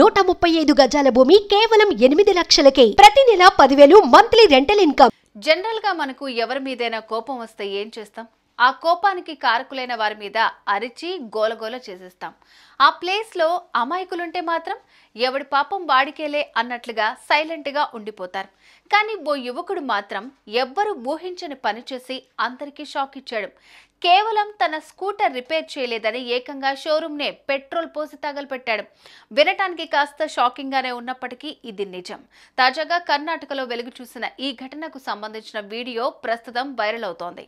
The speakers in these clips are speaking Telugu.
135 గజాల భూమి కేవలం 8 లక్షలకే. ప్రతి నెల 10,000 మంత్లీ రెంటల్ ఇన్కమ్. జనరల్ గా మనకు ఎవరి మీదైనా కోపం వస్తే ఏం చేస్తాం? ఆ కోపానికి కారకులైన వారి మీద అరిచి గోలగోల చేసేస్తాం. ఆ ప్లేస్ లో అమాయకులుంటే మాత్రం ఎవడి పాపం వాడికేలే అన్నట్లుగా సైలెంట్ గా ఉండిపోతారు. కానీ ఓ యువకుడు మాత్రం ఎవ్వరూ ఊహించని పని చేసి అందరికీ షాక్ ఇచ్చాడు. కేవలం తన స్కూటర్ రిపేర్ చేయలేదని ఏకంగా షోరూమ్ నే పెట్రోల్ పోసి తగలపెట్టాడు. వినటానికి కాస్త షాకింగ్ గానే ఉన్నప్పటికీ ఇది నిజం. తాజాగా కర్ణాటకలో వెలుగు చూసిన ఈ ఘటనకు సంబంధించిన వీడియో ప్రస్తుతం వైరల్ అవుతోంది.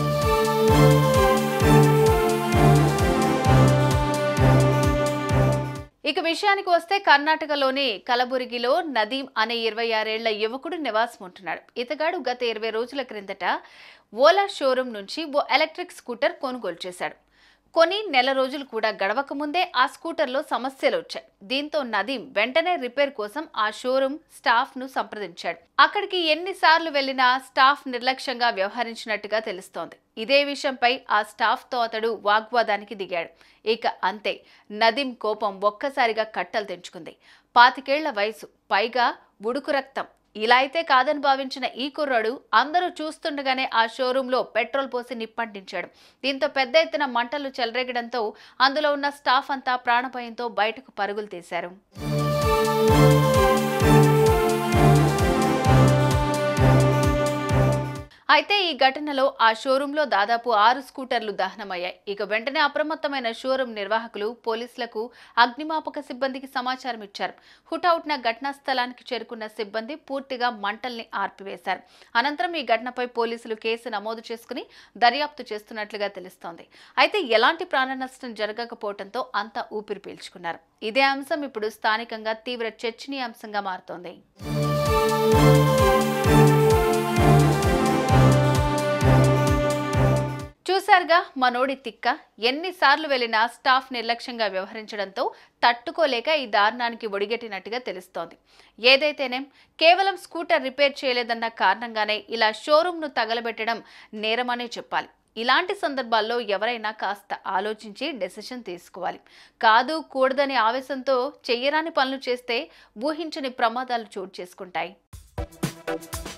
ఇక విషయానికి వస్తే కర్ణాటకలోని కలబురిగిలో నదీం అనే 26 ఏళ్ల యువకుడు నివాసం ఉంటున్నాడు. ఇతగాడు గత 20 రోజుల క్రిందట ఓలా షోరూమ్ నుంచి ఓ ఎలక్ట్రిక్ స్కూటర్ కొనుగోలు చేశాడు. కొని నెల రోజులు కూడా గడవక ముందే ఆ స్కూటర్లో సమస్యలు వచ్చాయి. దీంతో నదీం వెంటనే రిపేర్ కోసం ఆ షోరూమ్ స్టాఫ్ ను సంప్రదించాడు. అక్కడికి ఎన్నిసార్లు వెళ్లినా స్టాఫ్ నిర్లక్ష్యంగా వ్యవహరించినట్టుగా తెలుస్తోంది. ఇదే విషయంపై ఆ స్టాఫ్ తో అతడు వాగ్వాదానికి దిగాడు. ఇక అంతే, నదీం కోపం ఒక్కసారిగా కట్టలు తెంచుకుంది. 25 ఏళ్ల వయసు, పైగా ఉడుకు రక్తం. ఇలా అయితే కాదని భావించిన ఈ కుర్రాడు అందరూ చూస్తుండగానే ఆ షోరూంలో పెట్రోల్ పోసి నిప్పంటించాడు. దీంతో పెద్ద ఎత్తున మంటలు చెలరేగడంతో అందులో ఉన్న స్టాఫ్ అంతా ప్రాణభయంతో బయటకు పరుగులు తీశారు. అయితే ఈ ఘటనలో ఆ షోరూంలో దాదాపు 6 స్కూటర్లు దహనమయ్యాయి. ఇక వెంటనే అప్రమత్తమైన షోరూం నిర్వాహకులు పోలీసులకు, అగ్నిమాపక సిబ్బందికి సమాచారం ఇచ్చారు. హుటాహుటిన ఘటనా స్థలానికి చేరుకున్న సిబ్బంది పూర్తిగా మంటల్ని ఆర్పివేశారు. అనంతరం ఈ ఘటనపై పోలీసులు కేసు నమోదు చేసుకుని దర్యాప్తు చేస్తున్నట్లుగా తెలుస్తోంది. అయితే ఎలాంటి ప్రాణ నష్టం జరగకపోవడంతో అంతా ఊపిరి పీల్చుకున్నారు. ఇదే అంశం ఇప్పుడు స్థానికంగా తీవ్ర చర్చనీయాంశంగా మారుతోంది. చూసారుగా మనోడి తిక్క. ఎన్నిసార్లు వెళ్లినా స్టాఫ్ నిర్లక్ష్యంగా వ్యవహరించడంతో తట్టుకోలేక ఈ దారుణానికి ఒడిగట్టినట్టుగా తెలుస్తోంది. ఏదైతేనేం కేవలం స్కూటర్ రిపేర్ చేయలేదన్న కారణంగానే ఇలా షోరూంను తగలబెట్టడం నేరమనే చెప్పాలి. ఇలాంటి సందర్భాల్లో ఎవరైనా కాస్త ఆలోచించి డెసిషన్ తీసుకోవాలి. కాదు కూడదని ఆవేశంతో చెయ్యరాని పనులు చేస్తే ఊహించని ప్రమాదాలు చోటు చేసుకుంటాయి.